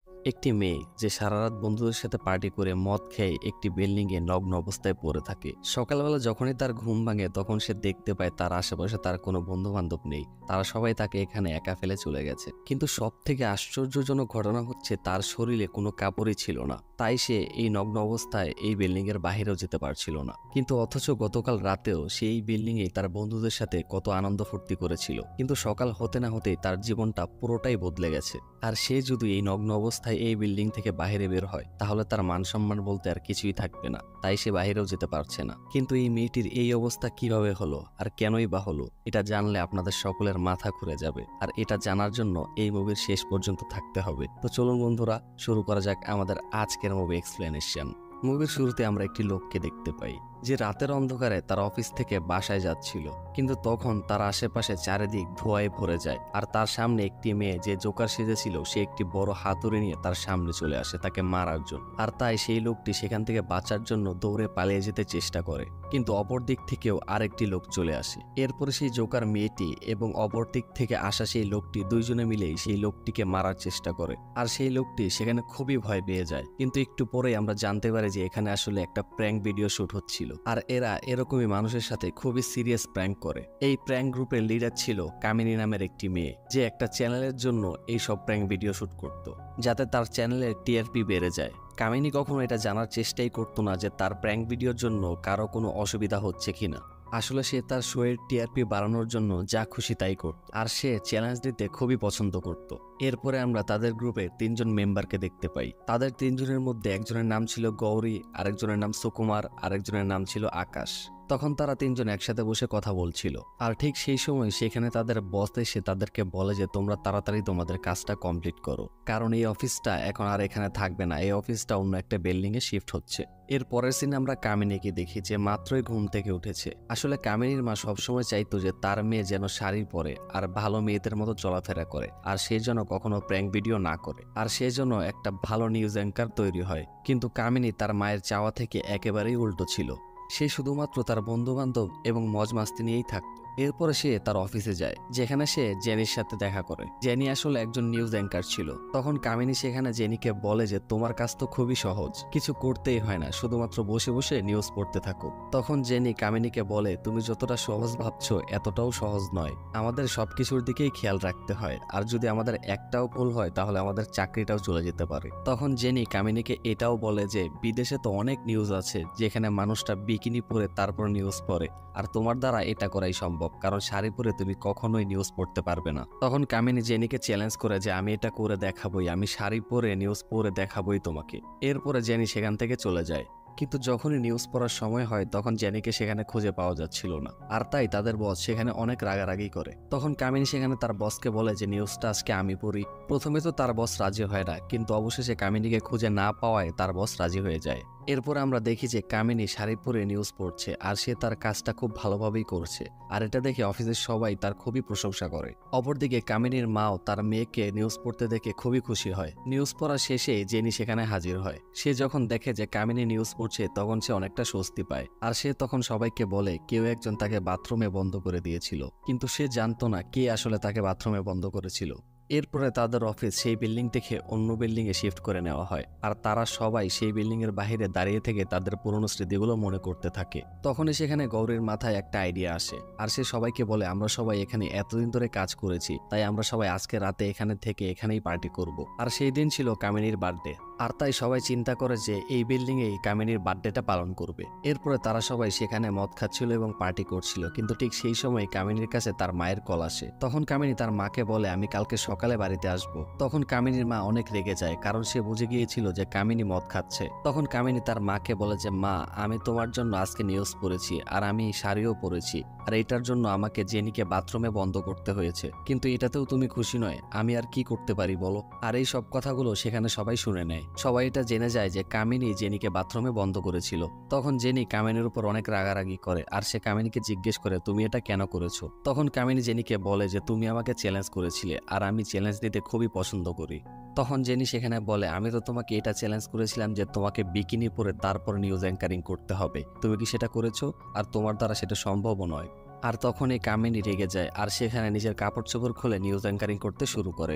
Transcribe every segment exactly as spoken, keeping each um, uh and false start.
একটি মেয়ে যে সারা রাত বন্ধুদের সাথে পার্টি করে মদ খেয়ে একটি বিল্ডিং এ নগ্ন অবস্থায় পড়ে থাকে। সকালবেলা যখনই তার ঘুম ভাঙে তখন সে দেখতে পায় তার আশেপাশে তার কোনো বন্ধু বান্ধব নেই, তারা সবাই তাকে এখানে একা ফেলে চলে গেছে। কিন্তু সব থেকে আশ্চর্যজনক ঘটনা হচ্ছে তার শরীরে কোনো কাপড়ই ছিল না, তাই সে এই নগ্ন অবস্থায় এই বিল্ডিং এর বাহিরেও যেতে পারছিল না। কিন্তু অথচ গতকাল রাতেও সে এই বিল্ডিং এ তার বন্ধুদের সাথে কত আনন্দ ফুর্তি করেছিল, কিন্তু সকাল হতে না হতেই তার জীবনটা পুরোটাই বদলে গেছে। আর সে যদি এই নগ্ন অবস্থায় এই বিল্ডিং থেকে বাইরে বের হয় তাহলে তার মান সম্মান বলতে আর কিছুই থাকবে না, তাই সে বাইরেও যেতে পারছে না। কিন্তু এই মেয়েটির এই অবস্থা কিভাবে হলো আর কেনই বা হলো, এটা জানলে আপনাদের সকলের মাথা ঘুরে যাবে। আর এটা জানার জন্য এই মুভির শেষ পর্যন্ত থাকতে হবে। তো চলুন বন্ধুরা, শুরু করা যাক আমাদের আজকের মুভি এক্সপ্লেনেশন। মুভির শুরুতে আমরা একটি লোককে দেখতে পাই যে রাতের অন্ধকারে তার অফিস থেকে বাসায় যাচ্ছিল, কিন্তু তখন তার আশেপাশে চারিদিক ধোঁয়ায় ভরে যায়। আর তার সামনে একটি মেয়ে যে জোকার সেজেছিল সে একটি বড় হাতুড়ি নিয়ে তার সামনে চলে আসে তাকে মারার জন্য। আর তাই সেই লোকটি সেখান থেকে বাঁচার জন্য দৌড়ে পালিয়ে যেতে চেষ্টা করে, কিন্তু অপর দিক থেকেও আরেকটি লোক চলে আসে। এরপরে সেই জোকার মেয়েটি এবং অপর দিক থেকে আসা সেই লোকটি দুইজনে মিলেই সেই লোকটিকে মারার চেষ্টা করে। আর সেই লোকটি সেখানে খুবই ভয় পেয়ে যায়, কিন্তু একটু পরে আমরা জানতে পারি যে এখানে আসলে একটা প্র্যাঙ্ক ভিডিও শুট হচ্ছিল। আর এরা এরকমই মানুষের সাথে খুবই সিরিয়াস প্র্যাঙ্ক করে। এই প্র্যাঙ্ক গ্রুপের লিডার ছিল কামিনী নামের একটি মেয়ে, যে একটা চ্যানেলের জন্য এই সব প্র্যাঙ্ক ভিডিও শুট করত, যাতে তার চ্যানেলের টিআরপি বেড়ে যায়। কামিনী কখনো এটা জানার চেষ্টাই করতো না যে তার প্র্যাঙ্ক ভিডিওর জন্য কারো কোনো অসুবিধা হচ্ছে কিনা। আসলে সে তার শোয়ের টিআরপি বাড়ানোর জন্য যা খুশি তাই করত, আর সে চ্যালেঞ্জ দিতে খুবই পছন্দ করত। এরপরে আমরা তাদের গ্রুপে তিনজন মেম্বারকে দেখতে পাই। তাদের তিনজনের মধ্যে একজনের নাম ছিল গৌরী, আরেকজনের নাম সুকুমার, আরেকজনের নাম ছিল আকাশ। তখন তারা তিনজন একসাথে বসে কথা বলছিল, আর ঠিক সেই সময় সেখানে তাদের বস এসে তাদেরকে বলে যে তোমরা তাড়াতাড়ি তোমাদের কাজটা কমপ্লিট করো, কারণ এই অফিসটা এখন আর এখানে থাকবে না, এই অফিসটা অন্য একটা বিল্ডিং এ শিফট হচ্ছে। এর পরের সিনে আমরা কামিনীকে দেখি যে মাত্রই ঘুম থেকে উঠেছে। আসলে কামিনীর মা সবসময় চাইতো যে তার মেয়ে যেন শাড়ি পরে আর ভালো মেয়েদের মতো চলাফেরা করে, আর সে যেন কখনো প্র্যাঙ্ক ভিডিও না করে, আর সে যেন একটা ভালো নিউজ অ্যাঙ্কার তৈরি হয়। কিন্তু কামিনী তার মায়ের চাওয়া থেকে একেবারেই উল্টো ছিল। সে শুধুমাত্র তার বন্ধু বান্ধব এবং মজ মাস্তি নিয়েই থাকত। এরপরে সে তার অফিসে যায়, যেখানে সে জেনির সাথে দেখা করে। জেনি আসলে একজন নিউজ অ্যাঙ্কার ছিল। তখন কামিনী সেখানে জেনিকে বলে যে তোমার কাজ তো খুবই সহজ, কিছু করতেই হয় না, শুধুমাত্র বসে বসে নিউজ পড়তে থাকো। তখন জেনি কামিনীকে বলে তুমি যতটা সহজ ভাবছো এতটাও সহজ নয়, আমাদের সবকিছুর দিকেই খেয়াল রাখতে হয়, আর যদি আমাদের একটাও ভুল হয় তাহলে আমাদের চাকরিটাও চলে যেতে পারে। তখন জেনি কামিনীকে এটাও বলে যে বিদেশে তো অনেক নিউজ আছে যেখানে মানুষটা বিকিনি পরে তারপর নিউজ পড়ে, আর তোমার দ্বারা এটা করাই সম্ভব, কারণ শাড়ি পরে তুমি কখনোই নিউজ পড়তে পারবে না। তখন কামিনী জেনিকে চ্যালেঞ্জ করে যে আমি এটা করে দেখাবোই, আমি শাড়ি পরে নিউজ পড়ে দেখাবোই তোমাকে। এরপরে জেনি সেখান থেকে চলে যায়। কিন্তু যখনই নিউজ পড়ার সময় হয় তখন জেনিকে সেখানে খুঁজে পাওয়া যাচ্ছিল না, আর তাই তাদের বস সেখানে অনেক রাগারাগি করে। তখন কামিনী সেখানে তার বসকে বলে যে নিউজটা আজকে আমি পড়ি। প্রথমে তো তার বস রাজি হয় না, কিন্তু অবশেষে কামিনীকে খুঁজে না পাওয়ায় তার বস রাজি হয়ে যায়। এরপর আমরা দেখি যে কামিনী শাড়ি পরে নিউজ পড়ছে, আর সে তার কাজটা খুব ভালোভাবেই করছে, আর এটা দেখে অফিসের সবাই তার খুবই প্রশংসা করে। অপরদিকে কামিনীর মাও তার মেয়েকে নিউজ পড়তে দেখে খুবই খুশি হয়। নিউজ পড়া শেষে জেনি সেখানে হাজির হয়। সে যখন দেখে যে কামিনী নিউজ পড়ছে তখন সে অনেকটা স্বস্তি পায়, আর সে তখন সবাইকে বলে কেউ একজন তাকে বাথরুমে বন্ধ করে দিয়েছিল, কিন্তু সে জানতো না কে আসলে তাকে বাথরুমে বন্ধ করেছিল। এরপরে তাদের অফিস সেই বিল্ডিং থেকে অন্য বিল্ডিং এ শিফট করে নেওয়া হয়, আর তারা সবাই সেই বিল্ডিং এর বাইরে দাঁড়িয়ে থেকে তাদের পুরনো স্মৃতিগুলো মনে করতে থাকে। তখনই সেখানে গৌরীর মাথায় একটা আইডিয়া আসে, আর সে সবাইকে বলে আমরা সবাই এখানে এতদিন ধরে কাজ করেছি, তাই আমরা সবাই আজকে রাতে এখানে থেকে এখানেই পার্টি করব। আর সেই দিন ছিল কামিনীর বার্থডে, আর তাই সবাই চিন্তা করে যে এই বিল্ডিং এই কামিনীর বার্থডেটা পালন করবে। এরপরে তারা সবাই সেখানে মদ খাচ্ছিল এবং পার্টি করছিল, কিন্তু ঠিক সেই সময় কামিনীর কাছে তার মায়ের কল আসে। তখন কামিনী তার মাকে বলে আমি কালকে সকালে বাড়িতে আসবো। তখন কামিনীর মা অনেক রেগে যায়, কারণ সে বুঝে গিয়েছিল যে কামিনী মদ খাচ্ছে। তখন কামিনী তার মাকে বলে যে মা, আমি তোমার জন্য আজকে নিউজ পড়েছি, আর আমি শাড়িও পরেছি, আর এটার জন্য আমাকে জেনিকে বাথরুমে বন্ধ করতে হয়েছে, কিন্তু এটাতেও তুমি খুশি নয়, আমি আর কি করতে পারি বলো। আর এই সব কথাগুলো সেখানে সবাই শুনে নেয়। সবাই এটা জেনে যায় যে কামিনী জেনিকে বাথরুমে বন্ধ করেছিল। তখন জেনি কামিনীর উপর অনেক রাগারাগি করে, আর সে কামিনীকে জিজ্ঞেস করে তুমি এটা কেন করেছো। তখন কামিনী জেনিকে বলে যে তুমি আমাকে চ্যালেঞ্জ করেছিলে, আর আমি চ্যালেঞ্জ দিতে খুবই পছন্দ করি। তখন জেনি সেখানে বলে আমি তো তোমাকে এটা চ্যালেঞ্জ করেছিলাম যে তোমাকে বিকিনি পরে তারপর নিউজ অ্যাঙ্কারিং করতে হবে, তুমি কি সেটা করেছো? আর তোমার দ্বারা সেটা সম্ভবও নয়। আর তখন এই কামিনী রেগে যায়, আর সেখানে নিজের কাপড় চোপড় খুলে নিউজ অ্যাঙ্কারিং করতে শুরু করে।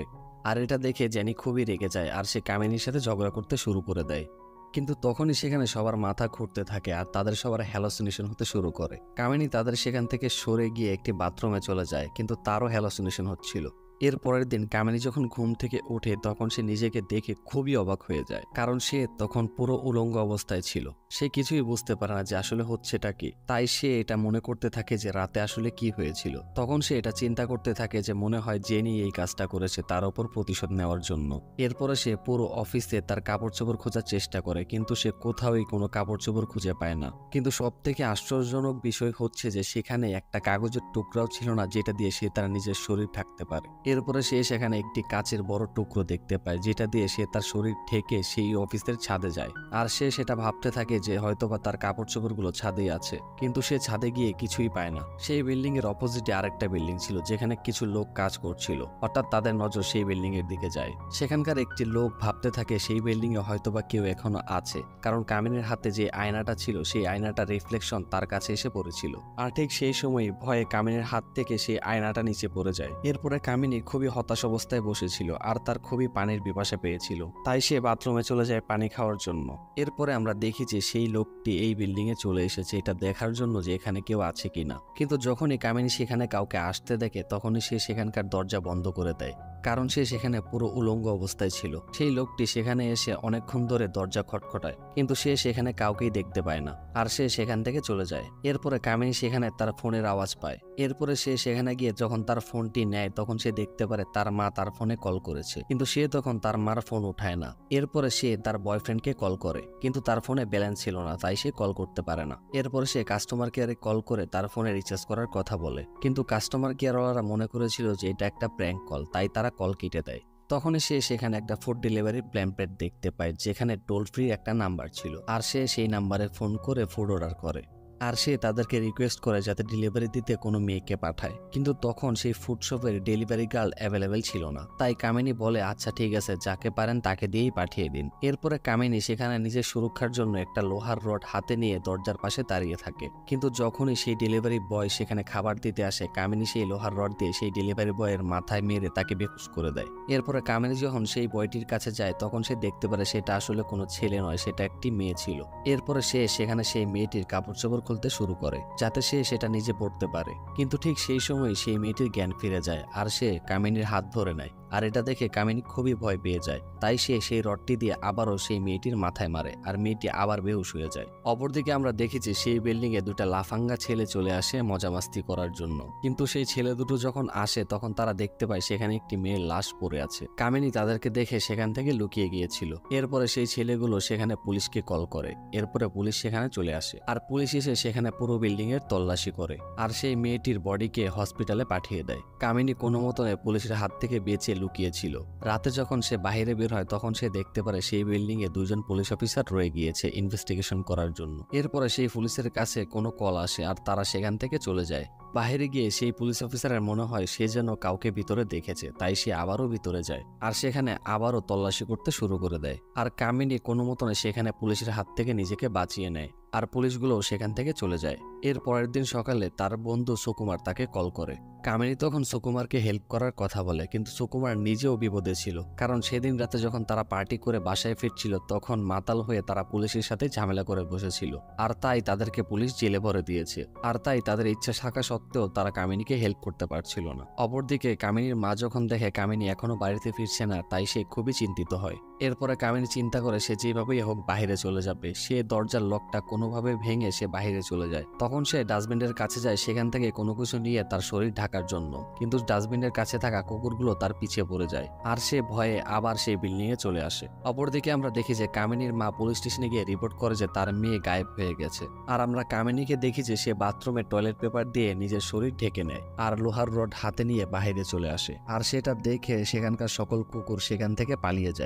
আর এটা দেখে জেনি খুবই রেগে যায় আর সে কামিনীর সাথে ঝগড়া করতে শুরু করে দেয়। কিন্তু তখনই সেখানে সবার মাথা ঘুরতে থাকে আর তাদের সবার হ্যালোসিনেশন হতে শুরু করে। কামিনী তাদের সেখান থেকে সরে গিয়ে একটি বাথরুমে চলে যায়, কিন্তু তারও হ্যালোসিনেশন হচ্ছিল। এর পরের দিন কামিনী যখন ঘুম থেকে ওঠে তখন সে নিজেকে দেখে খুবই অবাক হয়ে যায়, কারণ সে তখন পুরো উলঙ্গ অবস্থায় ছিল। সে কিছুই বুঝতে পারে না যে আসলে হচ্ছেটা কি। তাই সে এটা মনে করতে থাকে যে রাতে আসলে কি হয়েছিল। তখন সে এটা চিন্তা করতে থাকে যে মনে হয় জেনি এই কাজটা করেছে তার ওপর প্রতিশোধ নেওয়ার জন্য। এরপরে সে পুরো অফিসে তার কাপড় চোপড় খোঁজার চেষ্টা করে, কিন্তু সে কোথাওই কোনো কাপড় চোপড় খুঁজে পায় না। কিন্তু সব থেকে আশ্চর্যজনক বিষয় হচ্ছে যে সেখানে একটা কাগজের টুকরাও ছিল না যেটা দিয়ে সে তার নিজের শরীর ঢাকতে পারে। এরপরে সে সেখানে একটি কাচের বড় টুকরো দেখতে পায় যেটা দিয়ে সে তার শরীর ঢেকে সেই অফিসের ছাদে যায়। আর সে সেটা ভাবতে থাকে যে হয়তোবা তার কাপড় চোপড়গুলো ছাদেই আছে, কিন্তু সে ছাদে গিয়ে কিছুই পায় না। সেই বিল্ডিং এর অপোজিটে আরেকটা বিল্ডিং ছিল যেখানে কিছু লোক কাজ করছিল। হঠাৎ তাদের নজর সেই বিল্ডিং এর দিকে যায়। সেখানকার একটি লোক ভাবতে থাকে সেই বিল্ডিং এ হয়তোবা কেউ এখনো আছে, কারণ কামিনীর হাতে যে আয়নাটা ছিল সেই আয়নাটা রিফ্লেকশন তার কাছে এসে পড়েছিল। আর ঠিক সেই সময় ভয়ে কামিনীর হাত থেকে সেই আয়নাটা নিচে পড়ে যায়। এরপরে কামিনী খুবই হতাশ অবস্থায় বসেছিল আর তার খুবই পানির পিপাসা পেয়েছিল, তাই সে বাথরুমে চলে যায় পানি খাওয়ার জন্য। এরপরে আমরা দেখি যে সেই লোকটি এই বিল্ডিং এ চলে এসেছে এটা দেখার জন্য যে এখানে কেউ আছে কিনা। কিন্তু যখনই কামিনী সেখানে কাউকে আসতে দেখে তখনই সে সেখানকার দরজা বন্ধ করে দেয়, কারণ সে সেখানে পুরো উলঙ্গ অবস্থায় ছিল। সেই লোকটি সেখানে এসে অনেকক্ষণ ধরে দরজা খটখটায়, কিন্তু সে সেখানে কাউকেই দেখতে পায় না আর সে সেখান থেকে চলে যায়। এরপরে কামিনী সেখানে তার ফোনের আওয়াজ পায়। এরপরে সে সেখানে গিয়ে যখন তার ফোনটি নেয় তখন সে দেখতে পারে তার মা তার ফোনে কল করেছে, কিন্তু সে তখন তার মার ফোন উঠায় না। এরপরে সে তার বয়ফ্রেন্ডকে কল করে, কিন্তু তার ফোনে ব্যালেন্স ছিল না, তাই সে কল করতে পারে না। এরপরে সে কাস্টমার কেয়ারে কল করে তার ফোনে রিচার্জ করার কথা বলে, কিন্তু কাস্টমার কেয়ারওয়ালারা মনে করেছিল যে এটা একটা প্র্যাঙ্ক কল, তাই তারা কল কেটে দেয়। তখনই সে সেখানে একটা ফুড ডেলিভারি প্ল্যাম্পলেট দেখতে পায় যেখানে টোল ফ্রি একটা নাম্বার ছিল, আর সে সেই নাম্বারে ফোন করে ফুড অর্ডার করে। আর সে তাদেরকে রিকোয়েস্ট করে যাতে ডেলিভারি দিতে কোনো মেয়েকে পাঠায়, কিন্তু তখন সেই ফুড শপের ডেলিভারি গার্ল অ্যাভেলেবেল ছিল না। তাই কামিনী বলে আচ্ছা ঠিক আছে, যাকে পারেন তাকে দিয়েই পাঠিয়ে দিন। এরপরে কামিনী সেখানে নিজের সুরক্ষার জন্য একটা লোহার রড হাতে নিয়ে দরজার পাশে দাঁড়িয়ে থাকে, কিন্তু যখনই সেই ডেলিভারি বয় সেখানে খাবার দিতে আসে কামিনী সেই লোহার রড দিয়ে সেই ডেলিভারি বয়ের মাথায় মেরে তাকে বেহুশ করে দেয়। এরপরে কামিনী যখন সেই বয়টির কাছে যায় তখন সে দেখতে পারে সেটা আসলে কোনো ছেলে নয়, সেটা একটি মেয়ে ছিল। এরপরে সে সেখানে সেই মেয়েটির কাপড় চোপড় খুলতে শুরু করে যাতে সে সেটা নিজে পড়তে পারে, কিন্তু ঠিক সেই সময় সেই মেয়েটির জ্ঞান ফিরে যায় আর সে কামিনীর হাত ধরে নেয়। আর এটা দেখে কামিনী খুবই ভয় পেয়ে যায়, তাই সে সেই রডটি দিয়ে আবারও সেই মেয়েটির মাথায় মারে আর মেয়েটি আবার বেহুশ হয়ে যায়। অপরদিকে আমরা দেখেছি সেই বিল্ডিং এ দুটা লাফাঙ্গা ছেলে চলে আসে মজামাস্তি করার জন্য, কিন্তু সেই ছেলে দুটো যখন আসে তখন তারা দেখতে পায় সেখানে একটি মেয়ের লাশ পড়ে আছে। কামিনী তাদেরকে দেখে সেখান থেকে লুকিয়ে গিয়েছিল। এরপরে সেই ছেলেগুলো সেখানে পুলিশকে কল করে। এরপরে পুলিশ সেখানে চলে আসে আর পুলিশ এসে সেখানে পুরো বিল্ডিং এর তল্লাশি করে আর সেই মেয়েটির বডিকে হসপিটালে পাঠিয়ে দেয়। কামিনী কোনো মতনে পুলিশের হাত থেকে বেঁচে লুকিয়েছিল। রাতে যখন সে বাইরে বের হয় তখন সে দেখতে পারে সেই বিল্ডিং এ দুজন পুলিশ অফিসার রয়ে গিয়েছে ইনভেস্টিগেশন করার জন্য। এরপরে সেই পুলিশের কাছে কোনো কল আসে আর তারা সেখান থেকে চলে যায়। বাইরে গিয়ে সেই পুলিশ অফিসারের মনে হয় সে যেন কাউকে ভিতরে দেখেছে, তাই সে আবারও ভিতরে যায় আর সেখানে আবারও তল্লাশি করতে শুরু করে দেয়। আর কামিনী কোনো মতনে সেখানে পুলিশের হাত থেকে নিজেকে বাঁচিয়ে নেয় আর পুলিশগুলো সেখান থেকে চলে যায়। এর পরের দিন সকালে তার বন্ধু সুকুমার তাকে কল করে। কামিনী তখন সুকুমারকে হেল্প করার কথা বলে, কিন্তু সুকুমার নিজেও বিপদে ছিল, কারণ সেদিন রাতে যখন তারা পার্টি করে বাসায় ফিরছিল তখন মাতাল হয়ে তারা পুলিশের সাথে ঝামেলা করে বসেছিল, আর তাই তাদেরকে পুলিশ জেলে ভরে দিয়েছে। আর তাই তাদের ইচ্ছা থাকা সত্ত্বেও তারা কামিনীকে হেল্প করতে পারছিল না। অপরদিকে কামিনীর মা যখন দেখে কামিনী এখনো বাড়িতে ফিরছে না, তাই সে খুবই চিন্তিত হয়। এরপরে কামিনী চিন্তা করে সে যেভাবেই হোক বাইরে চলে যাবে। সে দরজার লকটা কোনোভাবে ভেঙে সে বাইরে চলে যায়। তখন সে ডাস্টবিনের কাছে যায় সেখান থেকে কোনো কিছু নিয়ে তার শরীর ঢাকার জন্য, কিন্তু ডাস্টবিনের কাছে থাকা কুকুরগুলো তার পিছিয়ে পড়ে যায় আর সে ভয়ে আবার সেই বিল্ডিং এ চলে আসে। অপরদিকে আমরা দেখি যে কামিনীর মা পুলিশ স্টেশনে গিয়ে রিপোর্ট করে যে তার মেয়ে গায়েব হয়ে গেছে। আর আমরা কামিনীকে দেখি যে সে বাথরুমে টয়লেট পেপার দিয়ে নিজের শরীর ঢেকে নেয় আর লোহার রড হাতে নিয়ে বাইরে চলে আসে। আর সেটা দেখে সেখানকার সকল কুকুর সেখান থেকে পালিয়ে যায়। কামিনী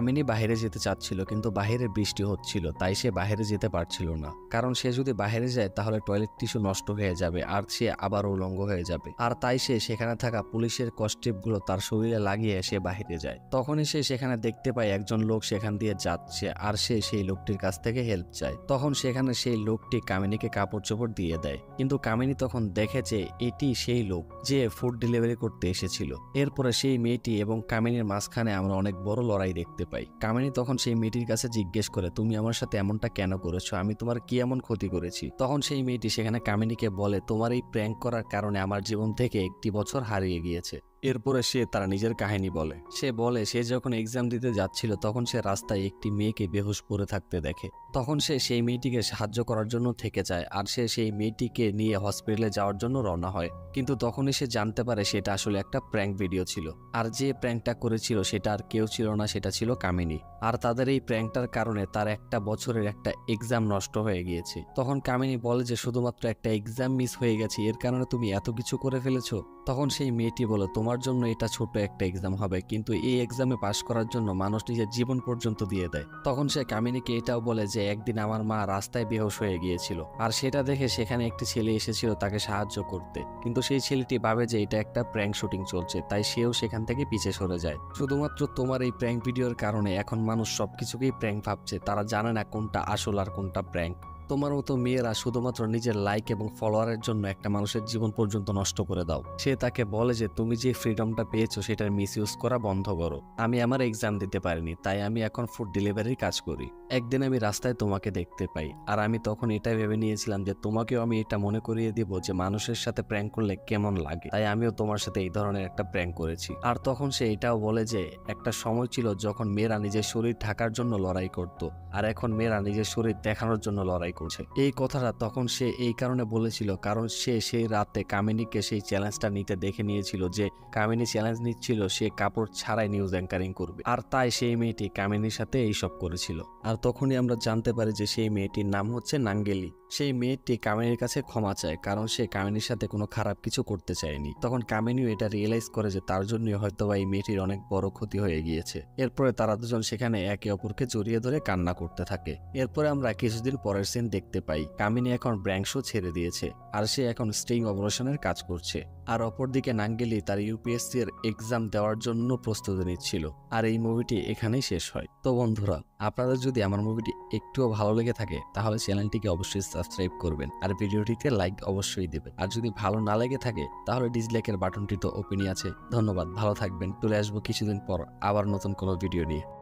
কামিনী বাইরে যেতে চাচ্ছিল কিন্তু বাইরে বৃষ্টি হচ্ছিল, তাই সে বাইরে যেতে পারছিল না। কারণ সে যদি বাইরে যায় তাহলে টয়লেট টিস্যু নষ্ট হয়ে যাবে আর সে আবার উলঙ্গ হয়ে যাবে। আর তাই সে সেখানে থাকা পুলিশের কস্টিপগুলো তার শরীরে লাগিয়ে সে বাইরে যায়। তখনই সে সেখানে দেখতে পায় একজন লোক সেখান দিয়ে যাচ্ছে আর সে সেই লোকটির কাছ থেকে হেল্প চায়। তখন সেখানে সেই লোকটি কামিনীকে কাপড় চোপড় দিয়ে দেয়, কিন্তু কামিনী তখন দেখেছে এটি সেই লোক যে ফুড ডেলিভারি করতে এসেছিল। এরপরে সেই মেয়েটি এবং কামিনীর মাঝখানে আমরা অনেক বড় লড়াই দেখতে পাই। কামিনী তখন সেই মেয়েটির কাছে জিজ্ঞেস করে, তুমি আমার সাথে এমনটা কেন করেছো, আমি তোমার কি এমন ক্ষতি করেছি? তখন সেই মেয়েটি সেখানে কামিনীকে বলে, তোমার এই প্র্যাঙ্ক করার কারণে আমার জীবন থেকে একটি বছর হারিয়ে গিয়েছে। এরপরে সে তার নিজের কাহিনী বলে। সে বলে সে যখন এক্সাম দিতে যাচ্ছিল তখন সে রাস্তায় একটি মেয়েকে বেহুশ পড়ে থাকতে দেখে। তখন সে সেই মেয়েটিকে সাহায্য করার জন্য থেকে যায় আর সে সেই মেয়েটিকে নিয়ে হসপিটালে যাওয়ার জন্য রওনা হয়। কিন্তু তখনই সে জানতে পারে সেটা আসলে একটা প্র্যাঙ্ক ভিডিও ছিল, আর যে প্র্যাঙ্কটা করেছিল সেটা আর কেউ ছিল না, সেটা ছিল কামিনী। আর তাদের এই প্র্যাঙ্কটার কারণে তার একটা বছরের একটা এক্সাম নষ্ট হয়ে গিয়েছে। তখন কামিনী বলে যে শুধুমাত্র একটা এক্সাম মিস হয়ে গেছে, এর কারণে তুমি এত কিছু করে ফেলেছো? তখন সেই মেয়েটি বলে, তোমার জন্য এটা ছোট একটা এক্সাম হবে, কিন্তু এই এক্সামে পাশ করার জন্য মানুষ নিজের জীবন পর্যন্ত দিয়ে দেয়। তখন সে কামিনীকে এটাও বলে যে একদিন আমার মা রাস্তায় বেহুশ হয়ে গিয়েছিল আর সেটা দেখে সেখানে একটি ছেলে এসেছিল তাকে সাহায্য করতে, কিন্তু সেই ছেলেটি ভাবে যে এটা একটা প্র্যাঙ্ক শুটিং চলছে, তাই সেও সেখান থেকে পিছে সরে যায়। শুধুমাত্র তোমার এই প্র্যাঙ্ক ভিডিওর কারণে এখন মানুষ সবকিছুকেই প্র্যাঙ্ক ভাবছে, তারা জানে না কোনটা আসল আর কোনটা প্র্যাঙ্ক। তোমার মতো মেয়েরা শুধুমাত্র নিজের লাইক এবং ফলোয়ারের জন্য একটা মানুষের জীবন পর্যন্ত নষ্ট করে দাও। সে তাকে বলে যে তুমি যে ফ্রিডমটা পেয়েছো সেটার মিস ইউজ করা বন্ধ করো। আমি আমার এক্সাম দিতে পারিনি, তাই আমি এখন ফুড ডেলিভারির কাজ করি। একদিন আমি রাস্তায় তোমাকে দেখতে পাই আর আমি তখন এটা ভেবে নিয়েছিলাম যে তোমাকেও আমি এটা মনে করিয়ে দিব যে মানুষের সাথে প্র্যাঙ্ক করলে কেমন লাগে, তাই আমিও তোমার সাথে এই ধরনের একটা প্র্যাঙ্ক করেছি। আর তখন সে এটাও বলে যে একটা সময় ছিল যখন মেয়েরা নিজের শরীর ঢাকার জন্য লড়াই করত, আর এখন মেয়েরা নিজের শরীর দেখানোর জন্য লড়াই করছে। এই কথাটা তখন সে এই কারণে বলেছিল কারণ সে সেই রাতে কামিনীকে সেই চ্যালেঞ্জটা নিতে দেখে নিয়েছিল যে কামিনী চ্যালেঞ্জ নিচ্ছিল সে কাপড় ছাড়াই নিউজ অ্যাঙ্কারিং করবে, আর তাই সেই মেয়েটি কামিনীর সাথে এইসব করেছিল। আর তখনই আমরা জানতে পারি যে সেই মেয়েটির নাম হচ্ছে নাঙ্গেলি। সেই মেয়েটি কামিনীর কাছে ক্ষমা চায় কারণ সে কামিনীর সাথে কোনো খারাপ কিছু করতে চায়নি। তখন কামিনীও এটা রিয়েলাইজ করে যে তার জন্যই হয়তো বা এই মেয়েটির অনেক বড় ক্ষতি হয়ে গিয়েছে। এরপরে তারা দুজন সেখানে একে অপরকে জড়িয়ে ধরে কান্না করতে থাকে। এরপরে আমরা কিছুদিন পরের সিন দেখতে পাই কামিনী এখন ব্র্যাঙ্ক শো ছেড়ে দিয়েছে আর সে এখন স্টিং অপারেশনের কাজ করছে। আর অপরদিকে নাঙ্গেলি তার ইউপিএসসি এর এক্সাম দেওয়ার জন্য প্রস্তুতি নিচ্ছিল। আর এই মুভিটি এখানেই শেষ হয়। তো বন্ধুরা, আপনাদের যদি আমার মুভিটি একটুও ভালো লেগে থাকে তাহলে চ্যানেলটিকে অবশ্যই সাবস্ক্রাইব করবেন আর ভিডিওটিতে লাইক অবশ্যই দেবেন। আর যদি ভালো না লেগে থাকে তাহলে ডিসলাইকের বাটনটি তো ওপেনই আছে। ধন্যবাদ, ভালো থাকবেন। চলে আসবো কিছুদিন পর আবার নতুন কোনো ভিডিও নিয়ে।